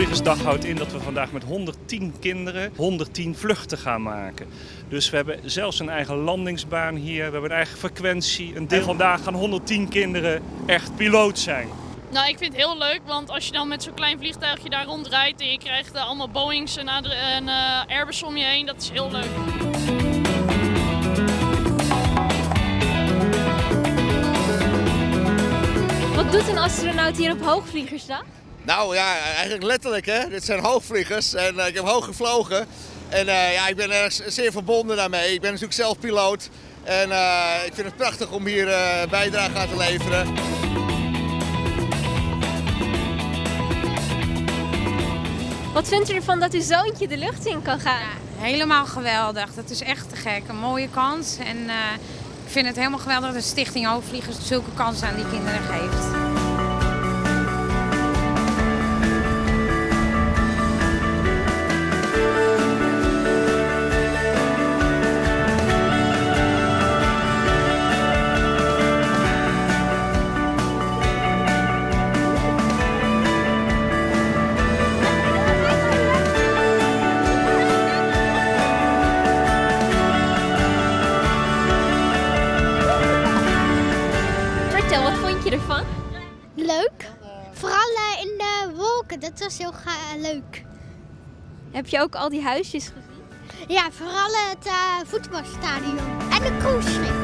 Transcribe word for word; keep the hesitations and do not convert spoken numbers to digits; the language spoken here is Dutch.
Hoogvliegersdag houdt in dat we vandaag met honderdtien kinderen honderdtien vluchten gaan maken. Dus we hebben zelfs een eigen landingsbaan hier, we hebben een eigen frequentie. Een deel vandaag gaan honderdtien kinderen echt piloot zijn. Nou, ik vind het heel leuk, want als je dan met zo'n klein vliegtuigje daar rondrijdt en je krijgt uh, allemaal Boeings en, en uh, Airbus om je heen, dat is heel leuk. Wat doet een astronaut hier op Hoogvliegersdag? Nou ja, eigenlijk letterlijk hè. Dit zijn hoogvliegers en uh, ik heb hoog gevlogen. En uh, ja, ik ben erg zeer verbonden daarmee. Ik ben natuurlijk zelf piloot. En uh, ik vind het prachtig om hier uh, bijdrage aan te leveren. Wat vindt u ervan dat uw zoontje de lucht in kan gaan? Ja, helemaal geweldig. Dat is echt te gek. Een mooie kans. En uh, ik vind het helemaal geweldig dat de Stichting Hoogvliegers zulke kansen aan die kinderen geeft. Vertel, wat vond je ervan? Leuk. Vooral uh, in de wolken, dat was heel leuk. Heb je ook al die huisjes gezien? Ja, vooral het uh, voetbalstadion en de cruiseschip.